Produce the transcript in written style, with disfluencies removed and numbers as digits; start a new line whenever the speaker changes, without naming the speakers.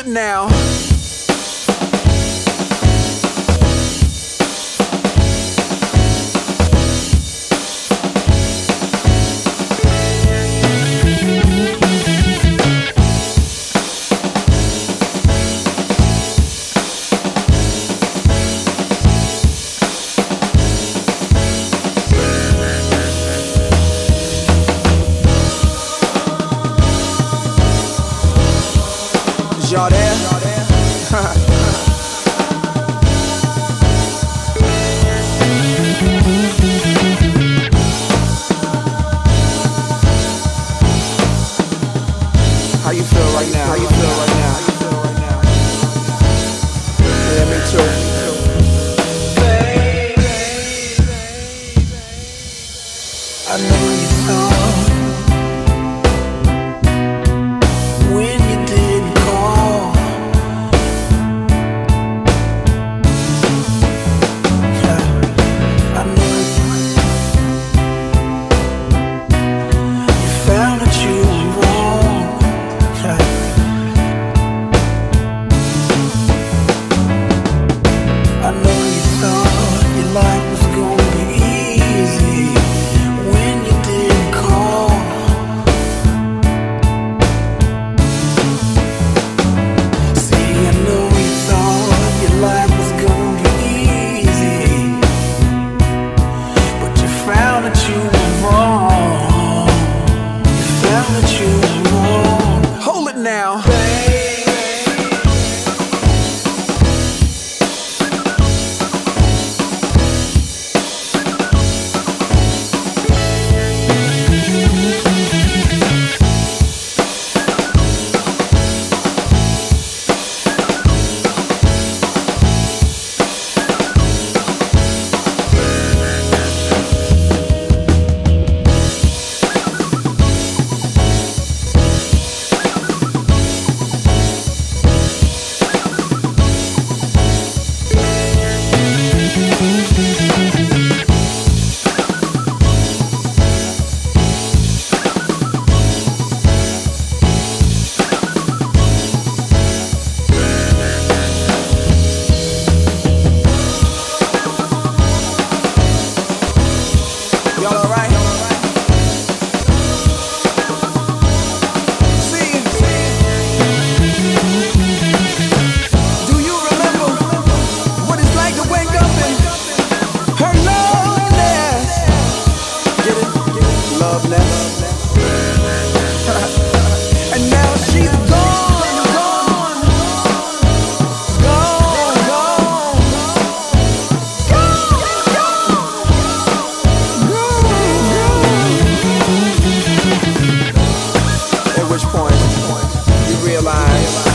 now. Y'all there? How you feel right now? How you feel right now? Yeah, me too.
I know you thought when you didn't call, I know you found that you were wrong. I know you thought your life was gonna be easy when you didn't call. See, I know you thought your life was gonna be easy, but you found that you were wrong. You found that you were wrong.
Hold it now. And now she's gone, gone, gone, gone. At which point you realize